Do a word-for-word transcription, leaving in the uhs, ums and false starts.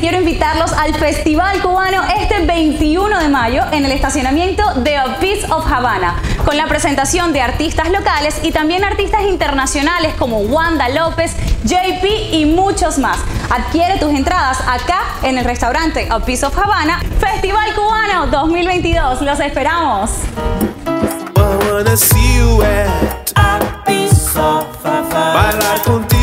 quiero invitarlos al Festival Cubano este veintiuno de mayo en el estacionamiento de A Piece of Havana, con la presentación de artistas locales y también artistas internacionales como Wanda López, J P y muchos más. Adquiere tus entradas acá en el restaurante A Piece of Havana. Festival Cubano dos mil veintidós, los esperamos. Bailar contigo.